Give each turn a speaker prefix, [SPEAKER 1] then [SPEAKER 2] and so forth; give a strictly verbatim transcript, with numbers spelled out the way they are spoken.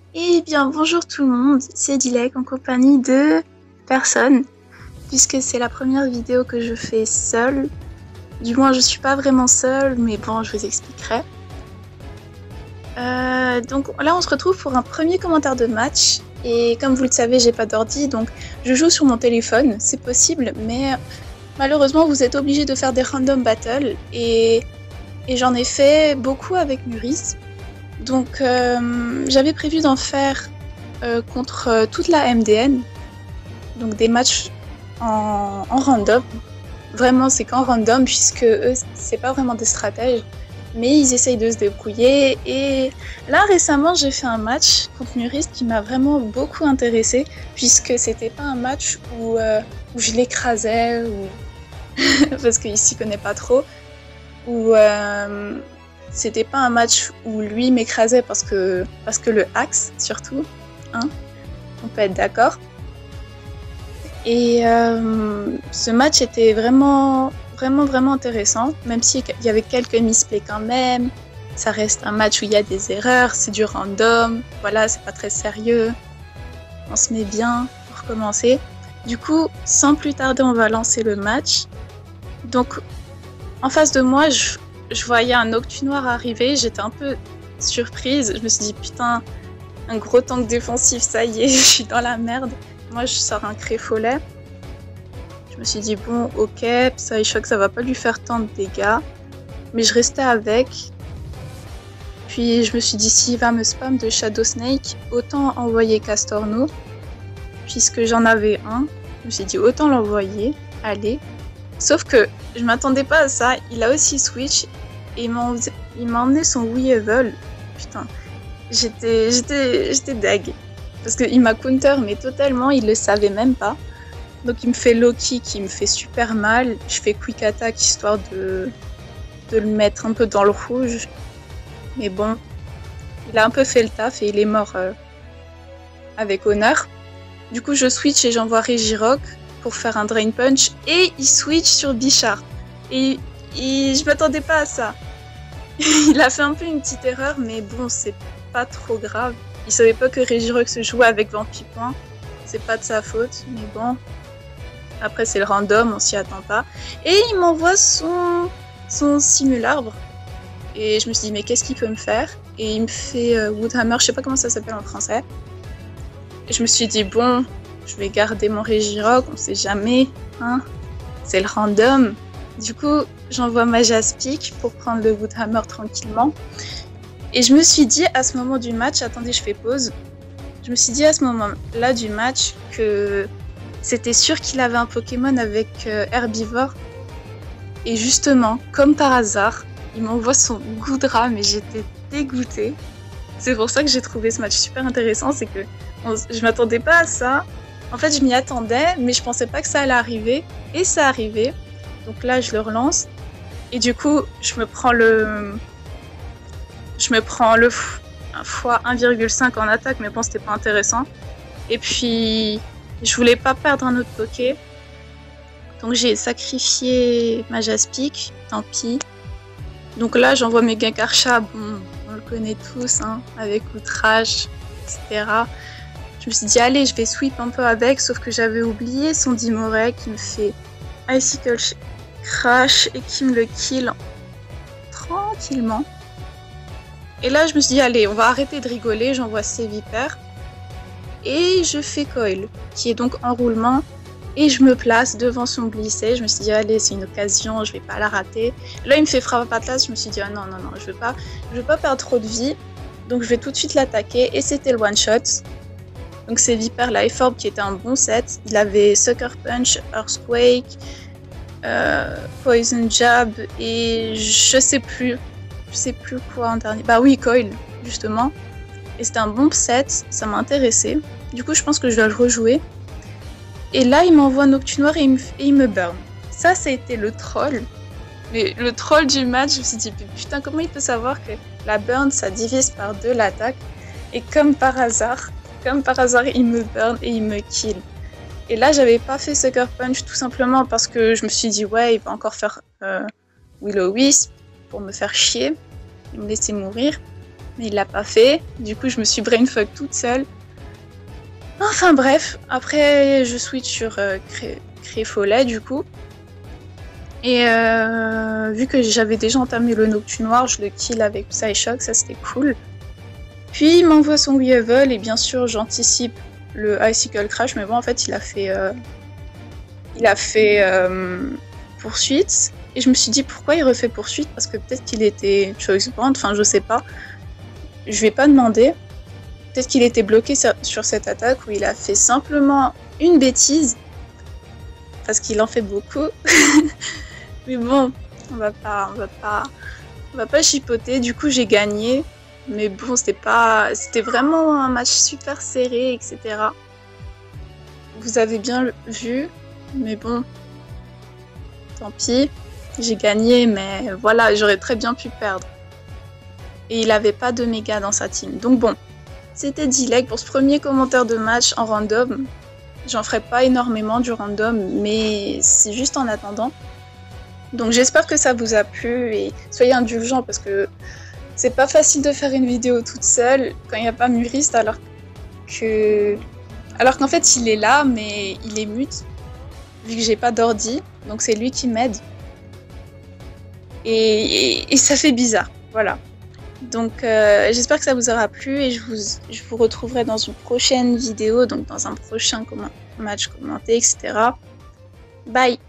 [SPEAKER 1] Eh bien, bonjour tout le monde, c'est Dilek en compagnie de personne, puisque c'est la première vidéo que je fais seule. Du moins, je suis pas vraiment seule, mais bon, je vous expliquerai. Euh, donc là, on se retrouve pour un premier commentaire de match. Et comme vous le savez, j'ai pas d'ordi, donc je joue sur mon téléphone, c'est possible, mais malheureusement, vous êtes obligé de faire des random battles, et, et j'en ai fait beaucoup avec Muris. Donc euh, j'avais prévu d'en faire euh, contre euh, toute la M D N, donc des matchs en, en random. Vraiment, c'est qu'en random, puisque eux, c'est pas vraiment des stratèges, mais ils essayent de se débrouiller. Et là, récemment, j'ai fait un match contre Muris qui m'a vraiment beaucoup intéressée, puisque c'était pas un match où, euh, où je l'écrasais, ou... parce qu'il s'y connaît pas trop, ou euh, c'était pas un match où lui m'écrasait parce que, parce que le axe, surtout, hein, on peut être d'accord. Et euh, ce match était vraiment, vraiment, vraiment intéressant, même s'il y avait quelques misplays quand même. Ça reste un match où il y a des erreurs, c'est du random, voilà, c'est pas très sérieux. On se met bien pour commencer. Du coup, sans plus tarder, on va lancer le match. Donc, en face de moi, je, je voyais un Octu noir arriver, j'étais un peu surprise. Je me suis dit, putain, un gros tank défensif, ça y est, je suis dans la merde. Moi, je sors un Créfolet. Je me suis dit, bon, ok, Psyshock, ça va pas lui faire tant de dégâts. Mais je restais avec. Puis je me suis dit, s'il va me spam de Shadow Snake, autant envoyer Castorno. Puisque j'en avais un. Je me suis dit, autant l'envoyer. Allez. Sauf que je m'attendais pas à ça. Il a aussi switch. Et il m'a, il m'a emmené son Weevil. Putain. J'étais, j'étais, j'étais deg. Parce qu'il m'a counter, mais totalement, il le savait même pas. Donc il me fait low kick, il me fait super mal. Je fais quick attack histoire de, de le mettre un peu dans le rouge. Mais bon, il a un peu fait le taf et il est mort euh, avec honneur. Du coup, je switch et j'envoie Regirock pour faire un drain punch. Et il switch sur Bichard. Et, et je m'attendais pas à ça. Il a fait un peu une petite erreur, mais bon, c'est pas trop grave. Il savait pas que Regirock se jouait avec Vampipoint. C'est pas de sa faute, mais bon. Après, c'est le random, on s'y attend pas. Et il m'envoie son, son simularbre. Et je me suis dit, mais qu'est-ce qu'il peut me faire? Et il me fait euh, Woodhammer, je sais pas comment ça s'appelle en français. Et je me suis dit, bon, je vais garder mon Regirock, on sait jamais. Hein, c'est le random. Du coup, j'envoie ma Jaspic pour prendre le Woodhammer tranquillement. Et je me suis dit à ce moment du match, attendez, je fais pause. Je me suis dit à ce moment-là du match que c'était sûr qu'il avait un Pokémon avec euh, Herbivore. Et justement, comme par hasard, il m'envoie son Goodra, mais j'étais dégoûtée. C'est pour ça que j'ai trouvé ce match super intéressant, c'est que on, je m'attendais pas à ça. En fait, je m'y attendais, mais je pensais pas que ça allait arriver. Et ça arrivait. Donc là, je le relance. Et du coup, je me prends le... Je me prends le fois un virgule cinq en attaque, mais bon, c'était pas intéressant. Et puis, je voulais pas perdre un autre Poké. Donc j'ai sacrifié ma Jaspic, tant pis. Donc là, j'envoie mes Gakarcha, bon, on le connaît tous, hein, avec outrage, et cetera. Je me suis dit, allez, je vais sweep un peu avec, sauf que j'avais oublié son Dimoré qui me fait Icicle Crash et qui me le kill tranquillement. Et là, je me suis dit, allez, on va arrêter de rigoler, j'envoie Sévipère. Et je fais Coil, qui est donc enroulement. Et je me place devant son glissé. Je me suis dit, allez, c'est une occasion, je vais pas la rater. Là, il me fait frappe Atlas, je me suis dit, ah non, non, non, je veux pas, je veux pas perdre trop de vie. Donc, je vais tout de suite l'attaquer. Et c'était le one-shot. Donc, Sévipère, Life Orb, qui était un bon set. Il avait Sucker Punch, Earthquake, euh, Poison Jab, et je sais plus. Je sais plus quoi en dernier. Bah oui, Coil, justement. Et c'était un bon set, ça m'a intéressé. Du coup, je pense que je vais le rejouer. Et là, il m'envoie un Octu noir et il me, et il me burn. Ça, ça a été le troll. Mais le troll du match, je me suis dit, putain, comment il peut savoir que la burn, ça divise par deux l'attaque? Et comme par hasard, comme par hasard, il me burn et il me kill. Et là, j'avais pas fait Sucker Punch tout simplement parce que je me suis dit, ouais, il va encore faire euh, Will-O-Wisp pour me faire chier, me laisser mourir. mais il l'a pas fait. Du coup, je me suis brainfuck toute seule. Enfin bref, après je switch sur euh, cré cré follet du coup. Et euh, vu que j'avais déjà entamé le Noctu noir, je le kill avec Psyshock, ça c'était cool. Puis il m'envoie son Weevil et bien sûr j'anticipe le Icicle Crash, mais bon en fait il a fait, euh, il a fait euh, poursuite. Et je me suis dit pourquoi il refait poursuite, parce que peut-être qu'il était choice band, enfin je sais pas. Je vais pas demander. Peut-être qu'il était bloqué sur cette attaque où il a fait simplement une bêtise. Parce qu'il en fait beaucoup. Mais bon, on va pas, on va pas, on va pas chipoter. Du coup, j'ai gagné. Mais bon, c'était pas, c'était vraiment un match super serré, et cetera. Vous avez bien vu. Mais bon, tant pis. J'ai gagné, mais voilà, j'aurais très bien pu perdre. Et il avait pas de méga dans sa team. Donc bon. C'était Dilek pour ce premier commentaire de match en random. J'en ferai pas énormément du random, mais c'est juste en attendant. Donc j'espère que ça vous a plu et soyez indulgents parce que c'est pas facile de faire une vidéo toute seule quand il n'y a pas Muriste alors que... Alors qu'en fait il est là mais il est mute vu que j'ai pas d'ordi, donc c'est lui qui m'aide. Et... Et... et ça fait bizarre, voilà. Donc euh, j'espère que ça vous aura plu et je vous, je vous retrouverai dans une prochaine vidéo, donc dans un prochain comment, match commenté, et cetera. Bye!